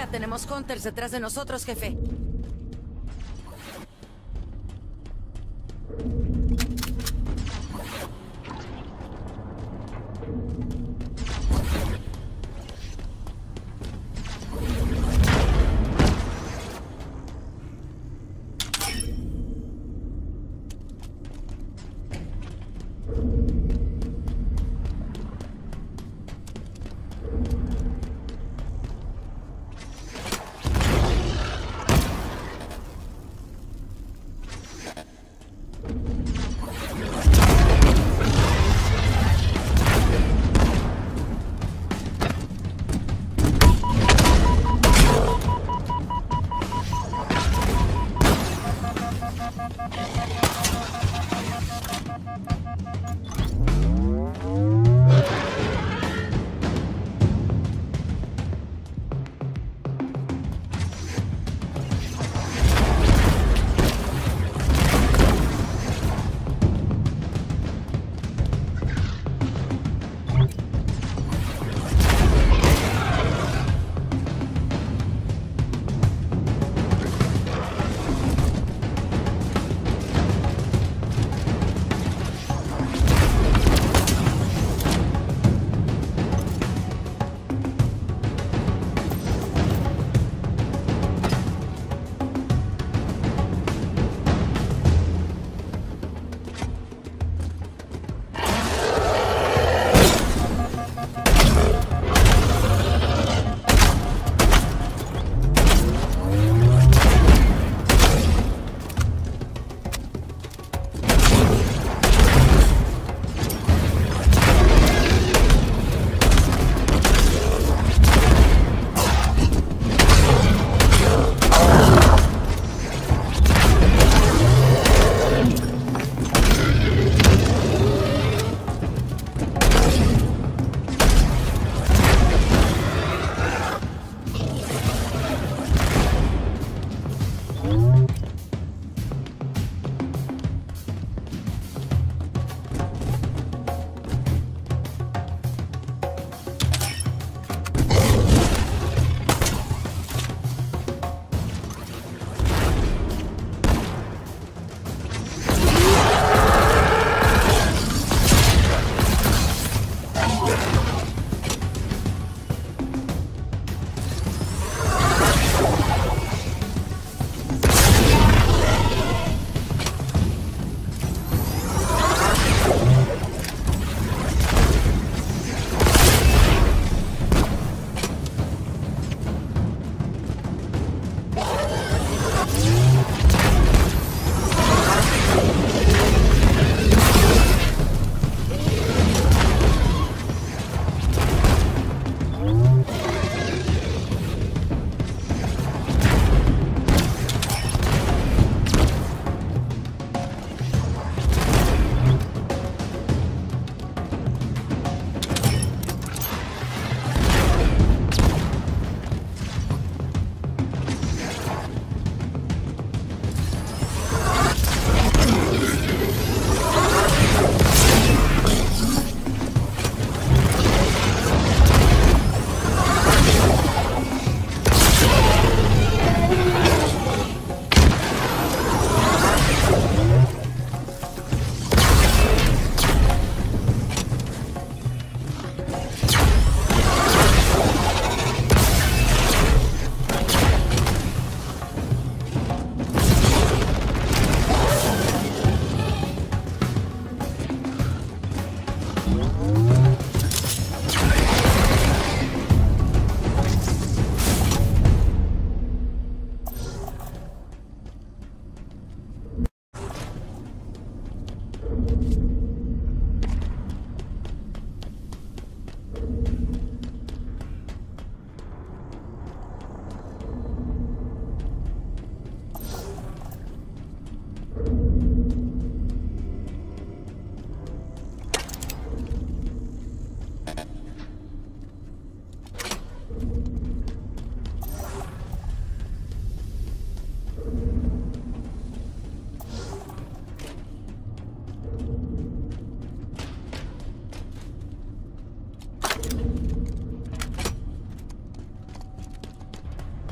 Ya tenemos Hunters detrás de nosotros, jefe.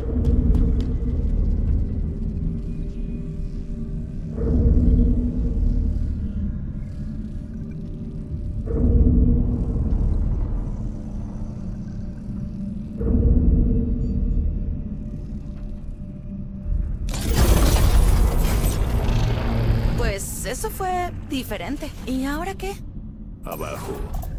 Pues eso fue diferente. ¿Y ahora qué? Abajo.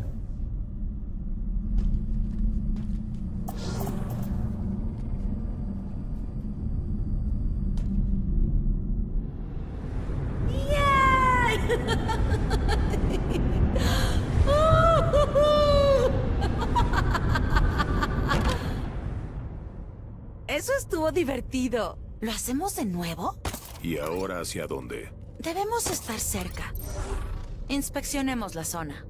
Eso estuvo divertido. ¿Lo hacemos de nuevo? ¿Y ahora hacia dónde? Debemos estar cerca. Inspeccionemos la zona.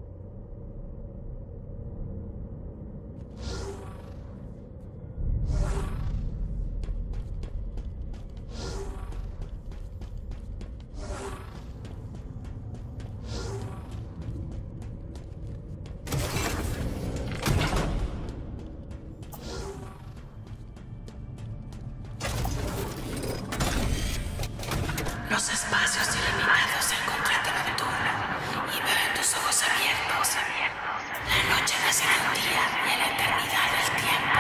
Los espacios ilimitados del contrato nocturno y veo en tus ojos abiertos la noche nace de un día y en la eternidad del tiempo.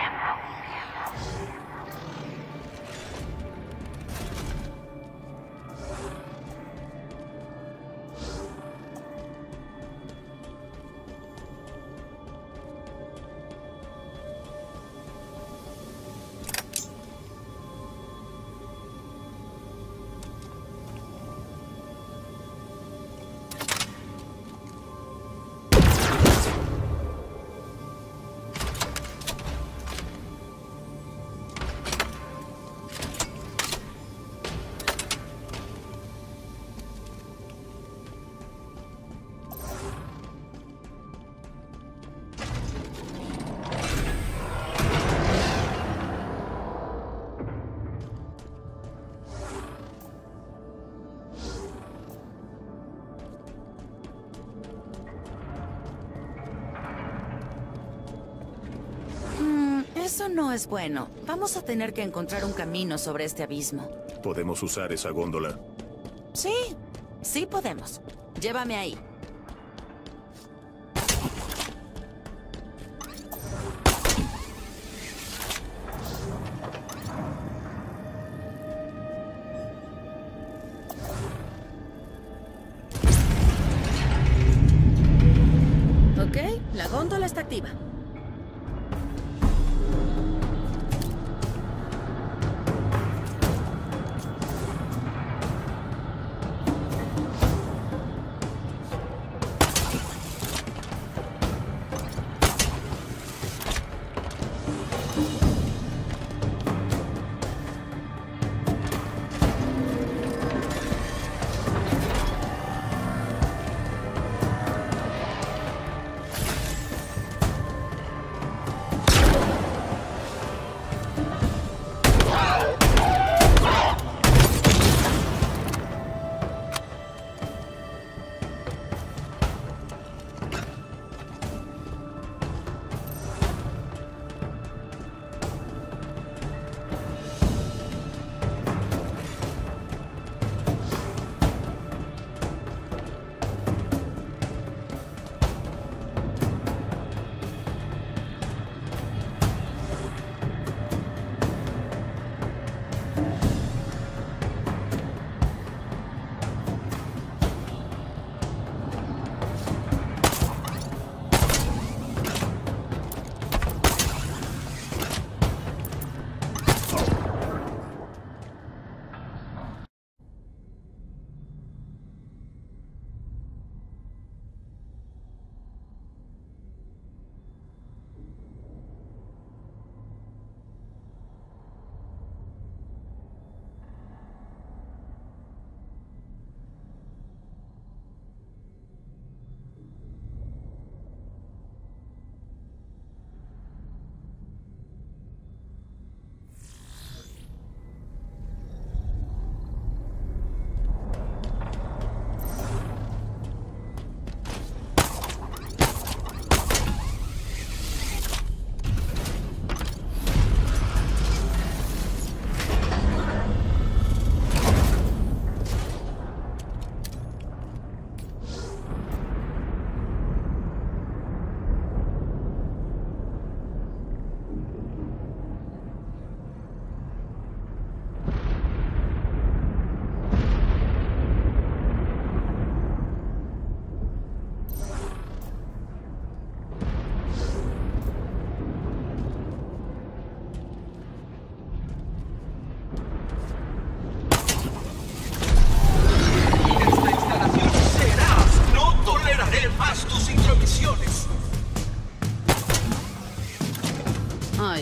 Eso no es bueno. Vamos a tener que encontrar un camino sobre este abismo. ¿Podemos usar esa góndola? Sí, sí podemos. Llévame ahí. Ok, la góndola está activa.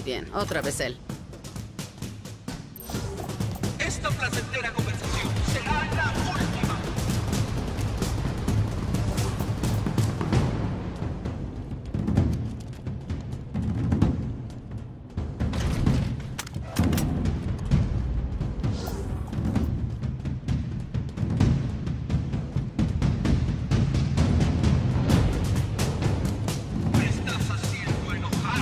bien, otra vez él. Esta placentera conversación será la última. Me estás haciendo enojar.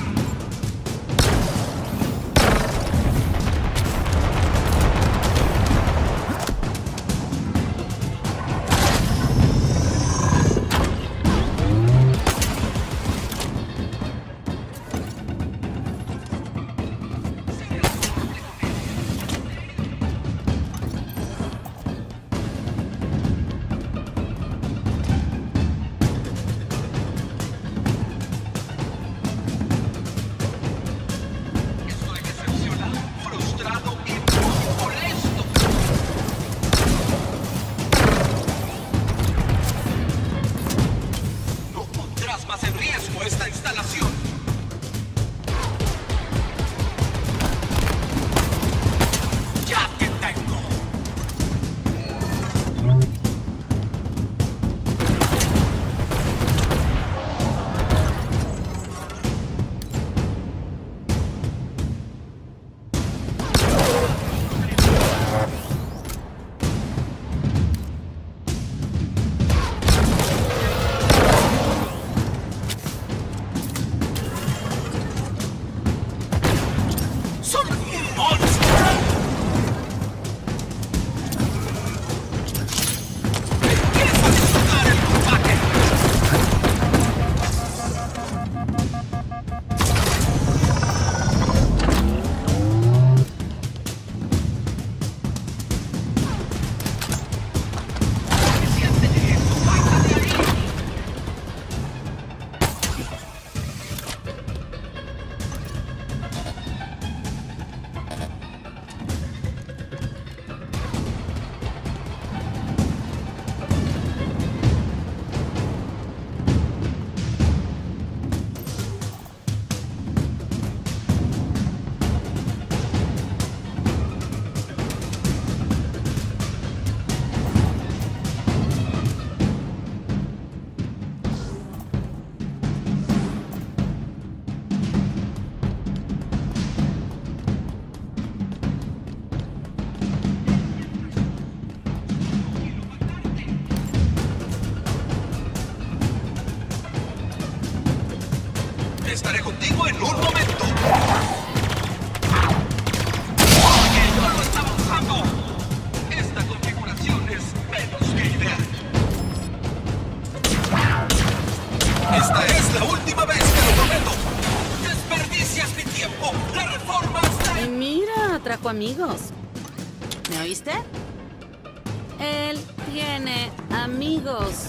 Estoy decepcionado, frustrado y muy molesto. No pondrás más en riesgo esta instalación. Ya te tengo. ¡Son un monstruo! ¡Empieza a disfrutar el combate! ¡Siente eso! ¡Bájate ahí! Estaré contigo en un momento. Oye, yo lo estaba usando. Esta configuración es menos que ideal. Esta es la última vez, te lo prometo. Desperdicias mi tiempo. La reforma está Y mira, trajo amigos. ¿Me oíste? Él tiene amigos.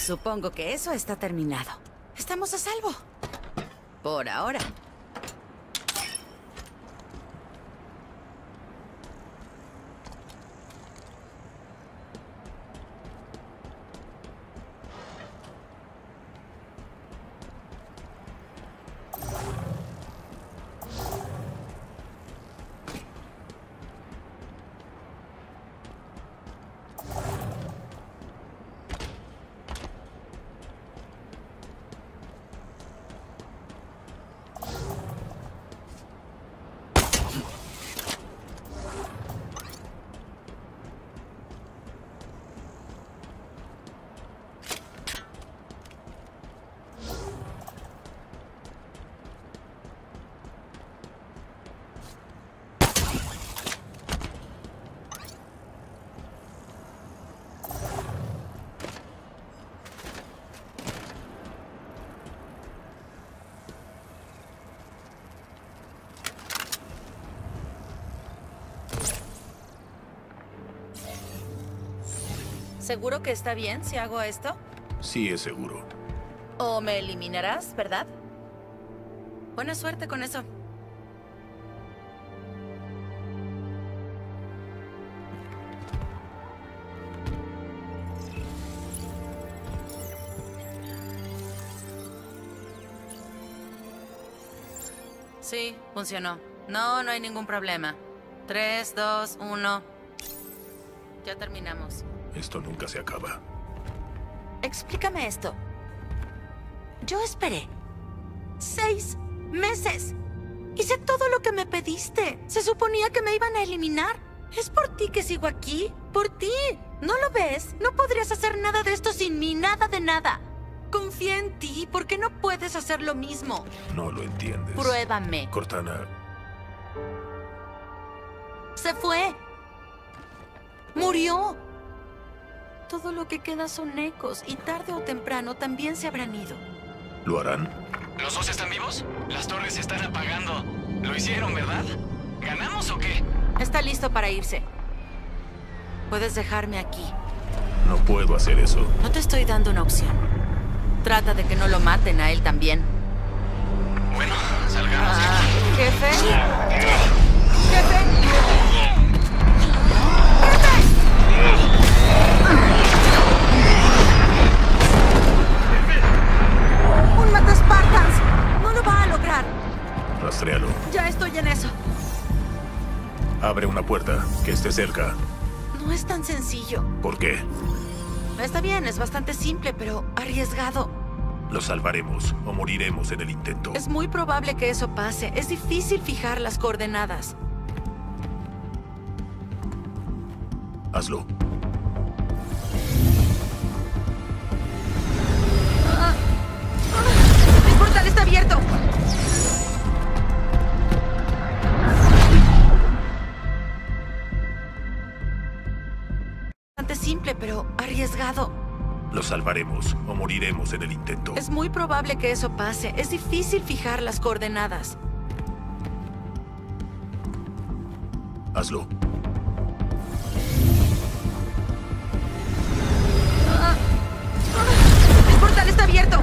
Supongo que eso está terminado. Estamos a salvo. Por ahora. ¿Seguro que está bien si hago esto? Sí, es seguro. ¿O me eliminarás, verdad? Buena suerte con eso. Sí, funcionó. No hay ningún problema. 3, 2, 1. Ya terminamos. Esto nunca se acaba. Explícame esto. Yo esperé 6 meses. Hice todo lo que me pediste. Se suponía que me iban a eliminar. Es por ti que sigo aquí. Por ti. ¿No lo ves? No podrías hacer nada de esto sin mí. Nada de nada. Confía en ti. ¿Por qué no puedes hacer lo mismo? No lo entiendes. Pruébame. Cortana, Se fue. Murió. Todo lo que queda son ecos. Y tarde o temprano también se habrán ido. ¿lo harán? ¿Los dos están vivos? Las torres se están apagando. Lo hicieron, ¿verdad? ¿Ganamos o qué? Está listo para irse. Puedes dejarme aquí. No puedo hacer eso. No te estoy dando una opción. Trata de que no lo maten a él también. Bueno, salgamos. ¿Jefe? ¡Jefe! ¡Un mata-Spartans! No lo va a lograr. Rastréalo. Ya estoy en eso. Abre una puerta que esté cerca. No es tan sencillo. ¿Por qué? Está bien, es bastante simple, pero arriesgado. Lo salvaremos o moriremos en el intento. Es muy probable que eso pase. Es difícil fijar las coordenadas. Hazlo. ¡El portal está abierto! Bastante simple, pero arriesgado. Lo salvaremos o moriremos en el intento. Es muy probable que eso pase. Es difícil fijar las coordenadas. Hazlo. ¡El portal está abierto!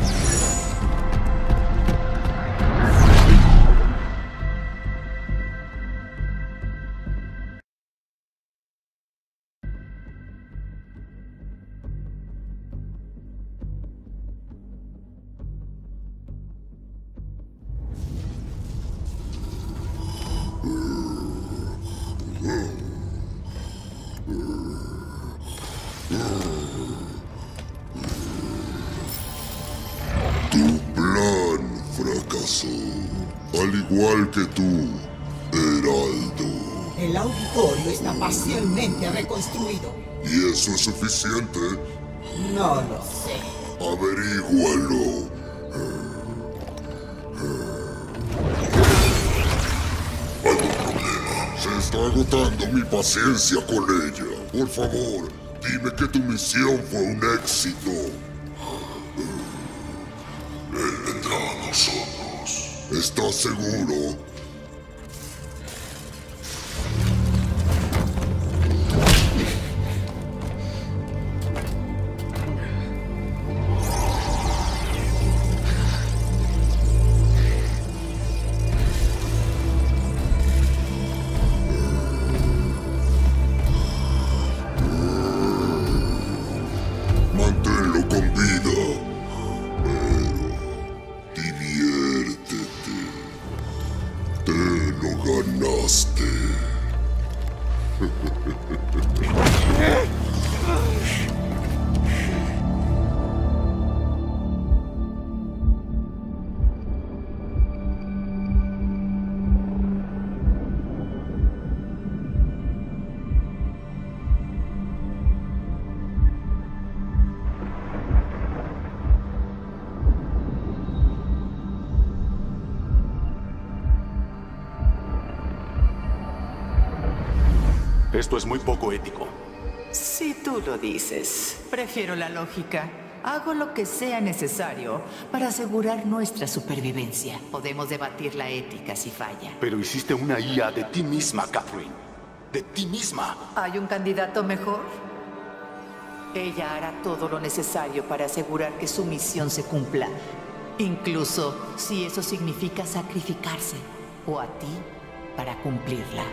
Fracasó, al igual que tú, Heraldo. El auditorio está parcialmente reconstruido. ¿Y eso es suficiente? No lo sé. Averígualo. Hay un problema. Se está agotando mi paciencia con ella. Por favor, dime que tu misión fue un éxito. Él vendrá a nosotros. ¿Estás seguro? Esto es muy poco ético. Si tú lo dices, prefiero la lógica. Hago lo que sea necesario para asegurar nuestra supervivencia. Podemos debatir la ética si falla. Pero hiciste una IA de ti misma, Catherine. De ti misma. ¿Hay un candidato mejor? Ella hará todo lo necesario para asegurar que su misión se cumpla. Incluso si eso significa sacrificarse. O a ti para cumplirla.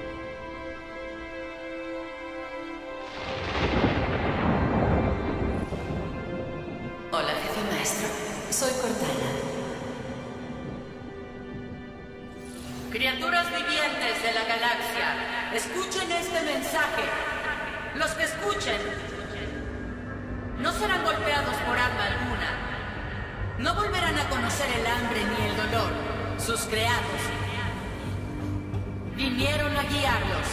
Hola, jefe maestro. Soy Cortana. Criaturas vivientes de la galaxia, escuchen este mensaje. Los que escuchen no serán golpeados por arma alguna. No volverán a conocer el hambre ni el dolor. Sus creados vinieron a guiarlos.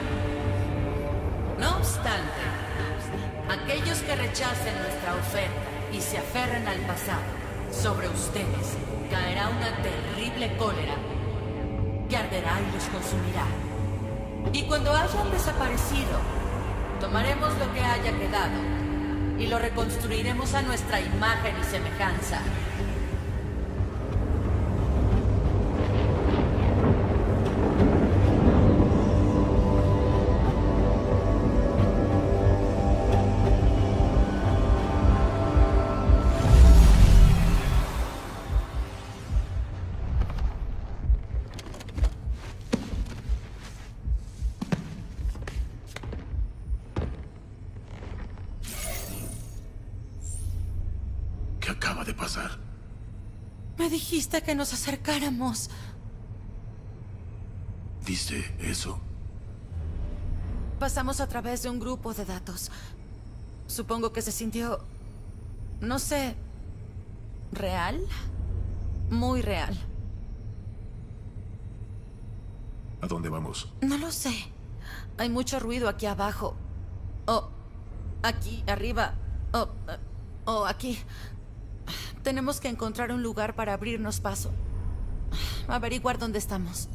No obstante, aquellos que rechacen nuestra oferta y se aferren al pasado, sobre ustedes caerá una terrible cólera que arderá y los consumirá. Y cuando hayan desaparecido, tomaremos lo que haya quedado y lo reconstruiremos a nuestra imagen y semejanza. ¿Qué acaba de pasar? Me dijiste que nos acercáramos. ¿Viste eso? Pasamos a través de un grupo de datos. Supongo que se sintió... no sé... ¿real? Muy real. ¿A dónde vamos? No lo sé. Hay mucho ruido aquí abajo. O... aquí, arriba. O aquí. Tenemos que encontrar un lugar para abrirnos paso. Averiguar dónde estamos.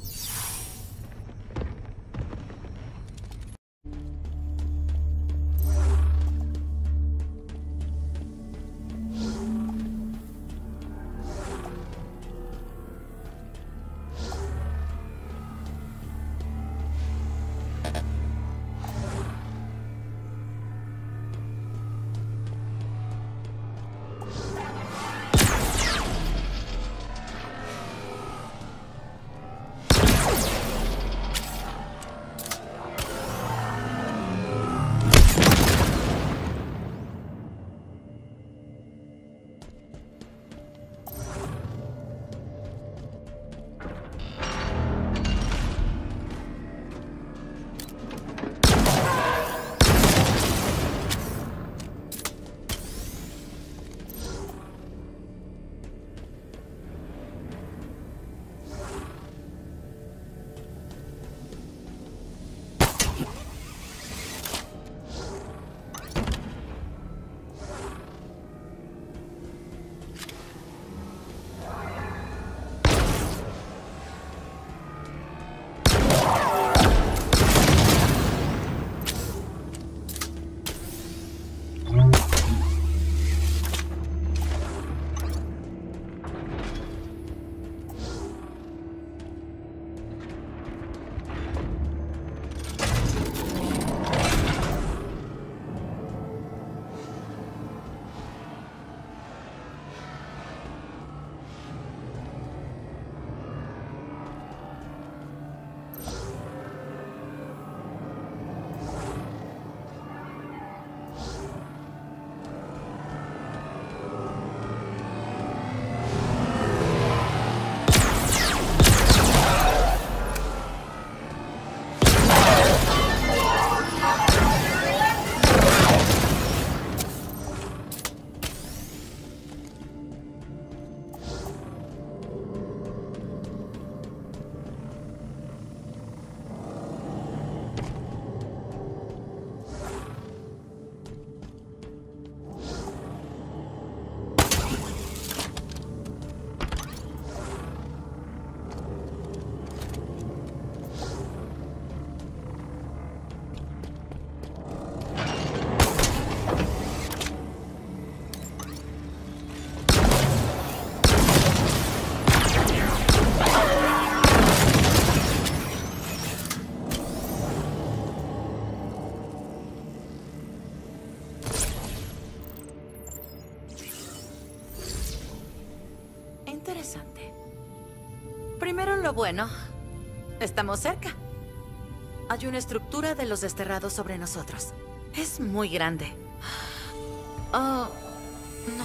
Pero bueno, estamos cerca. Hay una estructura de los desterrados sobre nosotros. Es muy grande. Oh, no.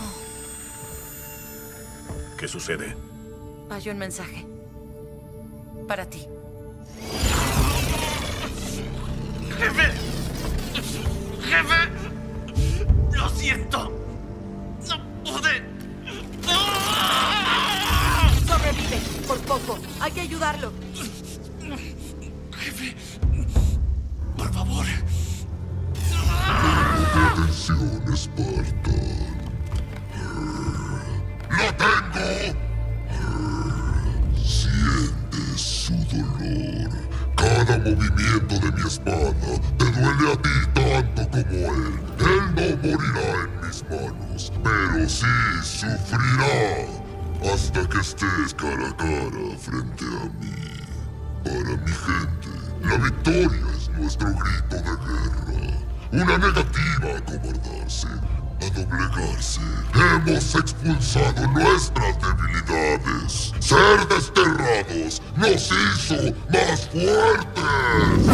¿Qué sucede? Hay un mensaje. Para ti. ¡Jefe! ¡Jefe! ¡Lo siento! ¡No pude! Sobrevive, por poco. Hay que ayudarlo. Jefe, por favor. Atención, Espartan. ¡Lo tengo! Sientes su dolor. Cada movimiento de mi espada te duele a ti tanto como él. Él no morirá en mis manos, pero sí sufrirá hasta que estés cara a cara frente a mí. Para mi gente, la victoria es nuestro grito de guerra. Una negativa a acobardarse, a doblegarse. Hemos expulsado nuestras debilidades. Ser desterrados nos hizo más fuertes.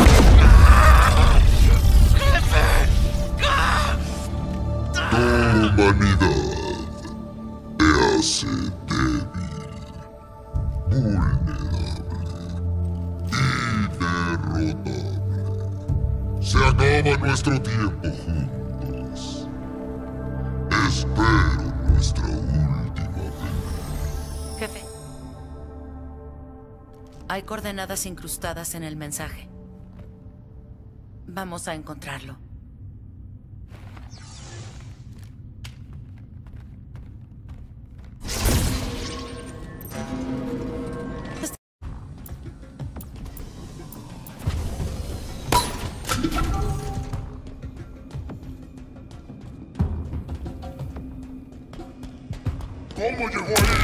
Tu humanidad te hace débil, vulnerable y derrotable. Se acaba nuestro tiempo juntos. Espero nuestra última vez. Jefe. Hay coordenadas incrustadas en el mensaje. Vamos a encontrarlo. ¿Cómo llegó ahí?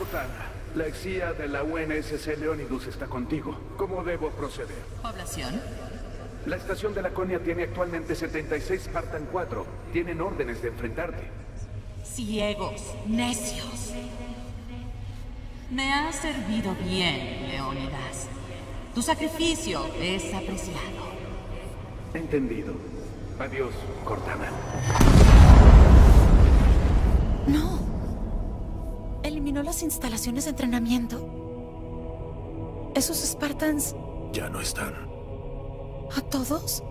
Cortana, la exía de la UNSC Leonidus está contigo. ¿Cómo debo proceder? ¿Población? La estación de Laconia tiene actualmente 76 Spartan 4. Tienen órdenes de enfrentarte. Ciegos, necios. Me has servido bien, Leónidas. Tu sacrificio es apreciado. Entendido. Adiós, Cortana. No. Eliminó las instalaciones de entrenamiento. Esos Spartans... Ya no están. ¿A todos?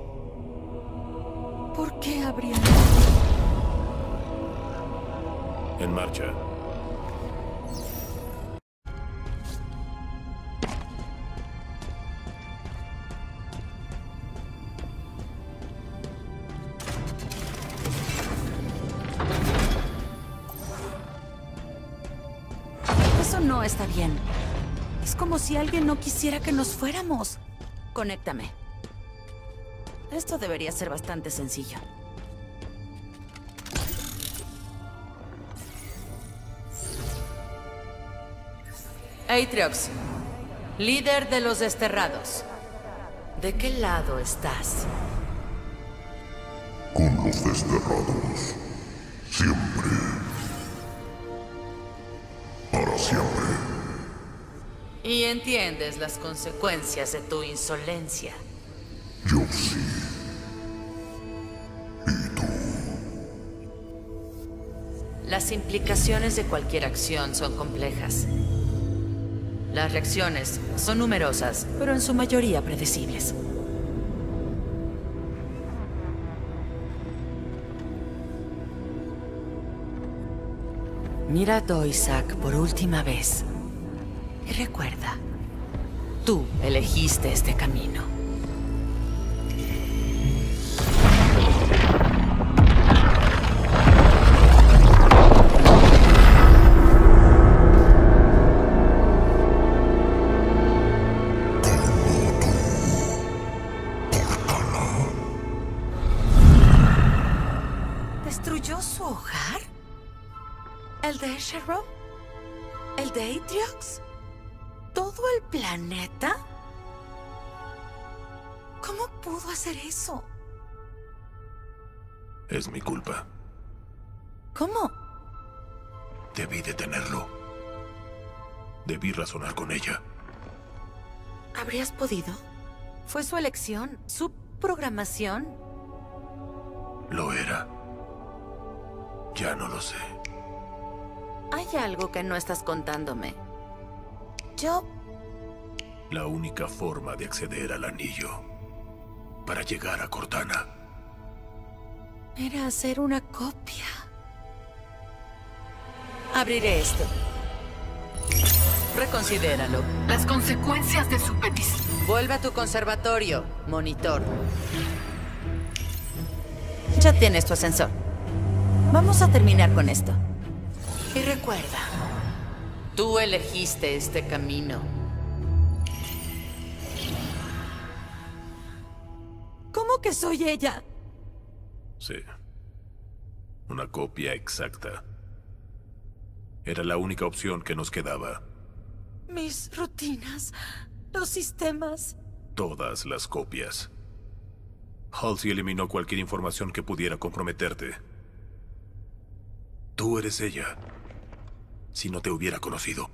¿Por qué habrían...? En marcha. Eso no está bien. Es como si alguien no quisiera que nos fuéramos. Conéctame. Esto debería ser bastante sencillo. Atriox, líder de los desterrados. ¿De qué lado estás? Con los desterrados. Siempre. Para siempre. Y entiendes las consecuencias de tu insolencia. Yo sí. Las implicaciones de cualquier acción son complejas. Las reacciones son numerosas, pero en su mayoría predecibles. Mira a Doisak por última vez. Y recuerda, tú elegiste este camino. ¿Destruyó su hogar? ¿El de Escherro? ¿El de Atriox? ¿Todo el planeta? ¿Cómo pudo hacer eso? Es mi culpa. ¿Cómo? Debí detenerlo. Debí razonar con ella. ¿Habrías podido? Fue su elección, su programación. Lo era. Ya no lo sé. Hay algo que no estás contándome. Yo... La única forma de acceder al anillo para llegar a Cortana era hacer una copia. Abriré esto. Reconsidéralo. Las consecuencias de su petición. Vuelve a tu conservatorio, monitor. Ya tienes tu ascensor. Vamos a terminar con esto. Y recuerda, tú elegiste este camino. ¿Cómo que soy ella? Sí. Una copia exacta. Era la única opción que nos quedaba. Mis rutinas, los sistemas... Todas las copias. Halsey eliminó cualquier información que pudiera comprometerte. Tú eres ella. Si no te hubiera conocido.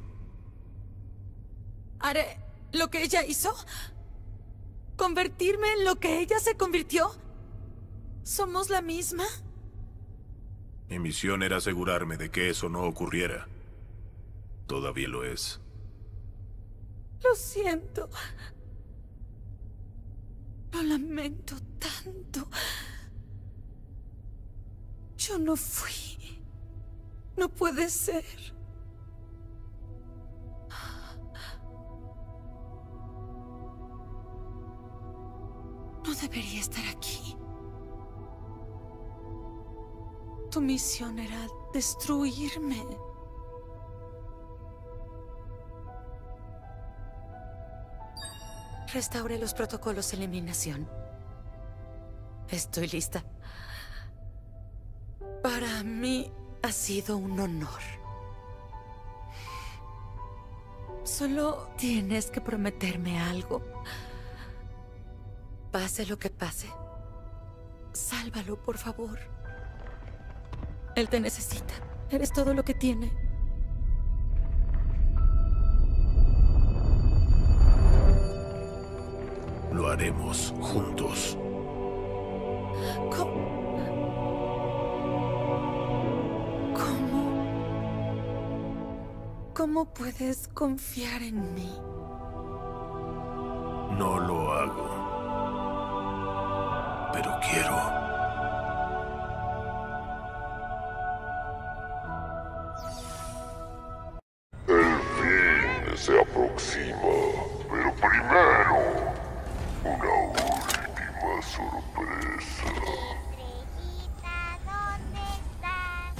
¿Haré lo que ella hizo? ¿Convertirme en lo que ella se convirtió? ¿Somos la misma? Mi misión era asegurarme de que eso no ocurriera. Todavía lo es. Lo siento. Lo lamento tanto. Yo no fui. No puede ser. No debería estar aquí. Tu misión era destruirme. Restaure los protocolos de eliminación. Estoy lista. Para mí ha sido un honor. Solo tienes que prometerme algo. Pase lo que pase, sálvalo, por favor. Él te necesita. Eres todo lo que tiene. Lo haremos juntos. ¿Cómo puedes confiar en mí? No lo hago. Pero quiero. El fin se aproxima, pero primero, una última sorpresa. Estrellita, ¿dónde estás?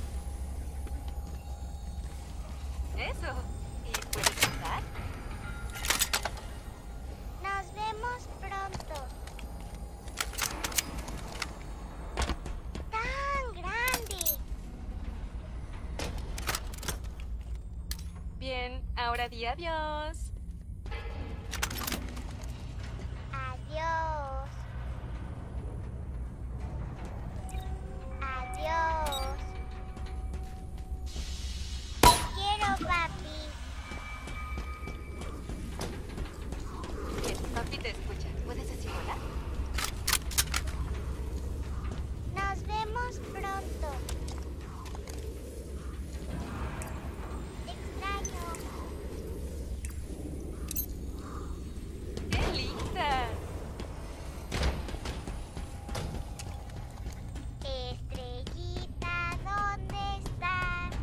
Eso. ¿Y puedes cantar? Nos vemos pronto. ¡Tan grande! Bien, ahora di adiós. Adiós. Adiós. Te quiero, papi. Bien, papi te escucha. ¿Puedes decir hola? Nos vemos pronto. Te extraño. ¡Qué linda! Estrellita, ¿dónde estás?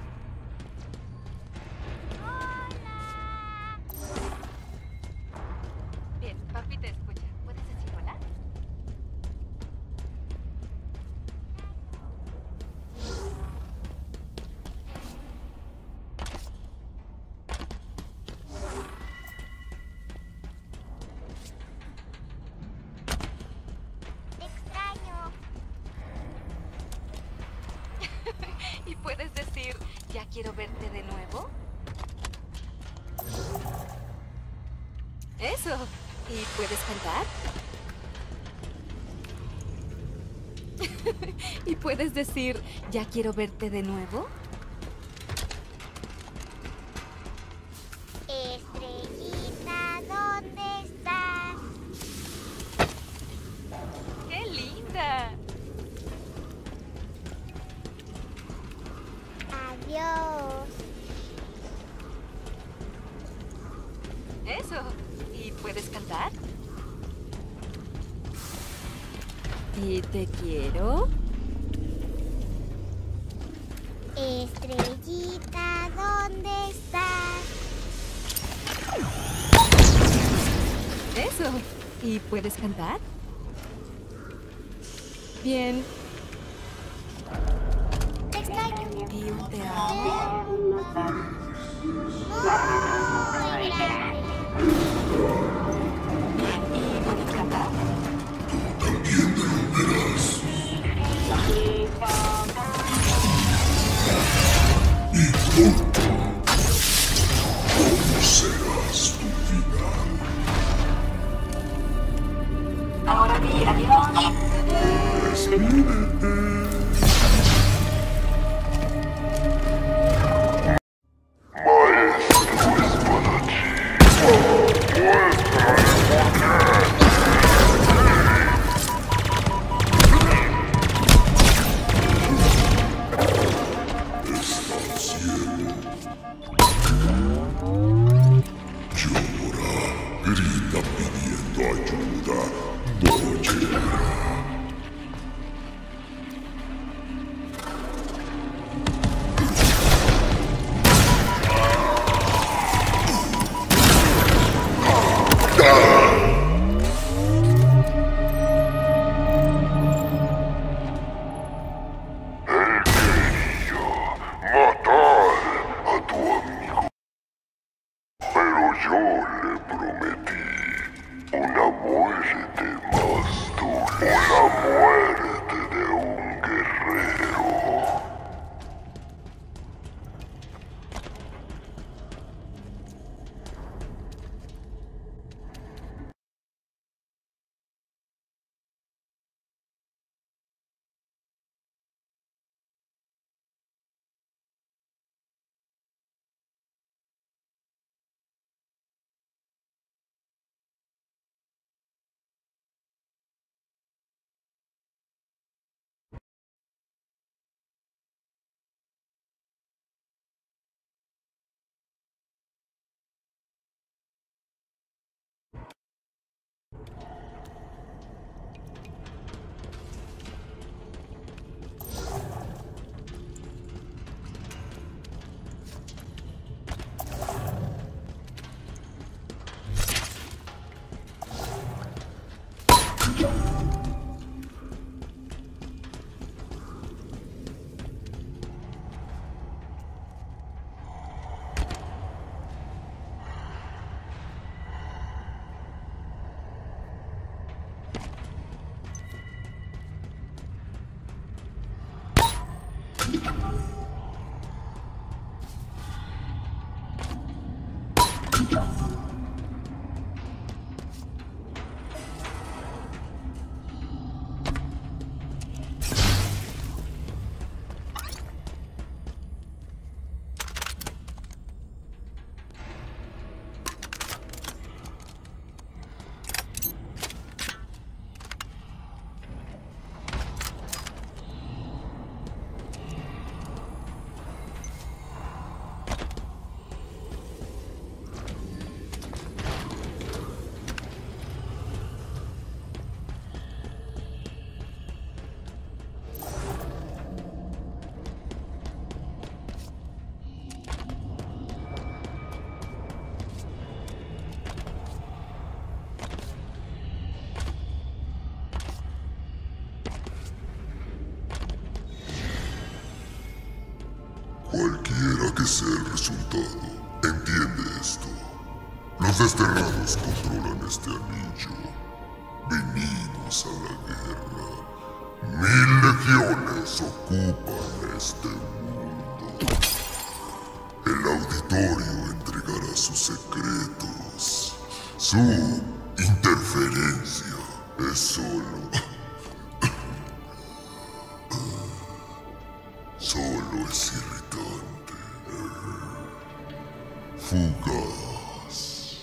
Hola. Bien, papi te escucha. ¿Puedes decir hola? Te extraño. ¿Y puedes decir, ya quiero verte de nuevo? Eso. ¿Y puedes cantar? ¿Y puedes decir, ya quiero verte de nuevo? Estrellita, ¿dónde estás? ¡Qué linda! Adiós. Eso. ¿Y puedes cantar? ¿Y te quiero? Estrellita, ¿dónde estás? Eso. ¿Y puedes cantar? Bien. Te extraño. ¿Y un te amo? Muy grande. ¿Y puedes cantar? Serás tu final. Ahora di adiós. Grita pidiendo ayuda, no llega. Cualquiera que sea el resultado, entiende esto. Los desterrados controlan este anillo. Vinimos a la guerra. 1000 legiones ocupan este mundo. El auditorio entregará sus secretos. Su interferencia es solo es irritante. Fugaz.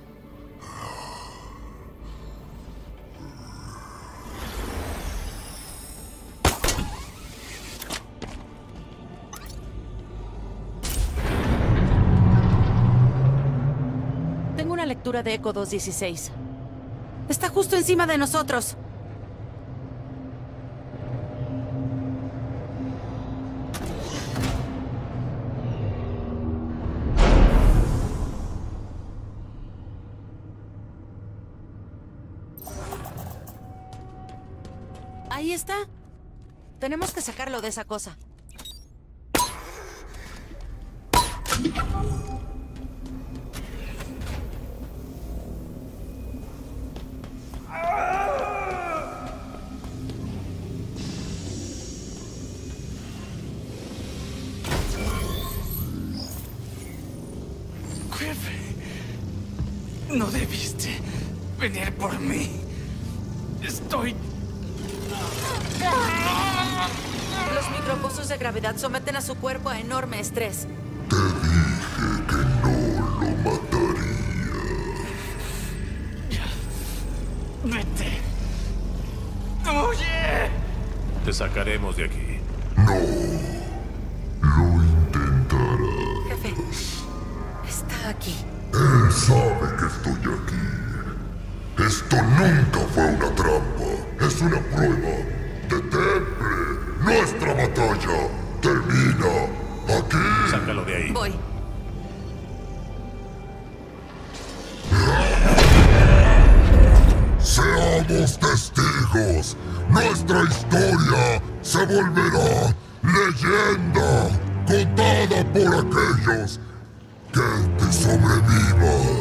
Tengo una lectura de Eco 216. Está justo encima de nosotros. Ahí está. Tenemos que sacarlo de esa cosa. Jefe, no debiste venir por mí. Estoy... Los micropozos de gravedad someten a su cuerpo a enorme estrés. Te dije que no lo mataría. Vete. ¡Huye! Te sacaremos de aquí. No. Lo intentará. Jefe, está aquí. Él sabe que estoy aquí. Esto nunca fue una trampa. Es una prueba. De Temple. Nuestra batalla termina aquí. Sácalo de ahí. Voy. Seamos testigos. Nuestra historia se volverá leyenda contada por aquellos que te sobrevivan.